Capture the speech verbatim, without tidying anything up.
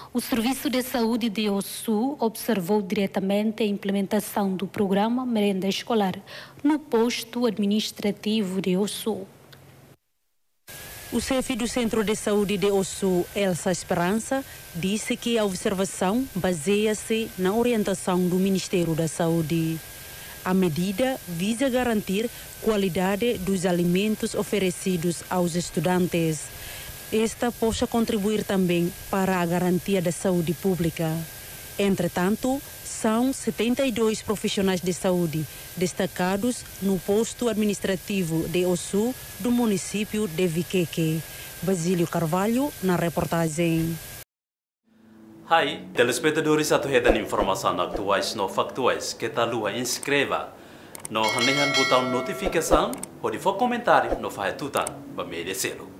O Serviço de Saúde de Ossu observou diretamente a implementação do programa Merenda Escolar no posto administrativo de Ossu. O chefe do Centro de Saúde de Ossu, Elsa Esperança, disse que a observação baseia-se na orientação do Ministério da Saúde. A medida visa garantir qualidade dos alimentos oferecidos aos estudantes. Esta possa contribuir também para a garantia da saúde pública. Entretanto, são setenta e dois profissionais de saúde destacados no posto administrativo de Ossu do município de Viqueque. Basílio Carvalho, na reportagem. Hai, telespectadores atuhedan informação atuais no factuais que tal lua inscreva no hanehan botão notificação ou de for comentário no fahetutan ba merecê-lo.